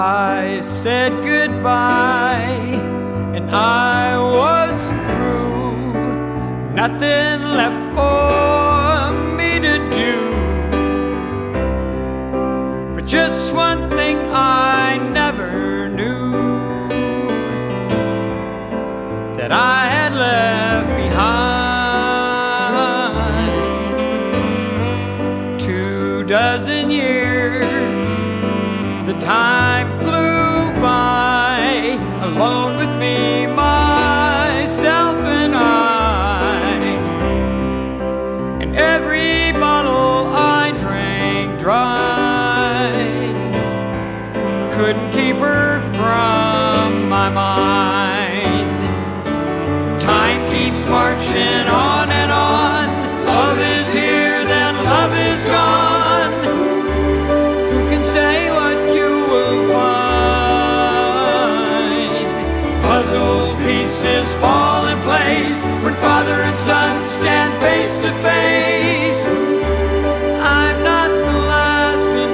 I said goodbye and I was through. Nothing left for me to do. But just one thing I never knew, that I had left behind. 24 years, the time flew by, alone with me, myself and I. And every bottle I drank dry, couldn't keep her from my mind. Time keeps marching on and on. Love is here, then love is gone. Who can say what you will find? Puzzle pieces fall in place when father and son stand face to face. I'm not the last in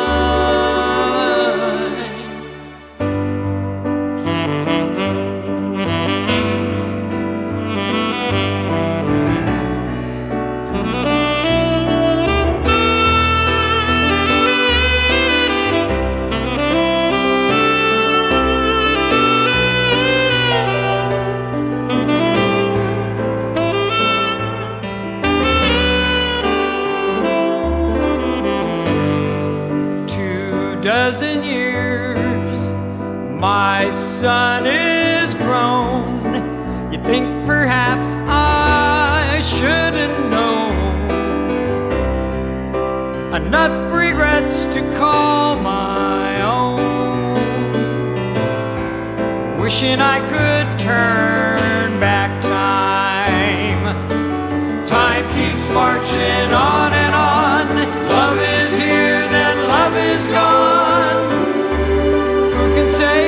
dozen years, my son is grown. You think perhaps I should have known. Enough regrets to call my own. Wishing I could turn back time. Time keeps marching on and on. Love is here, then love is gone. Who can say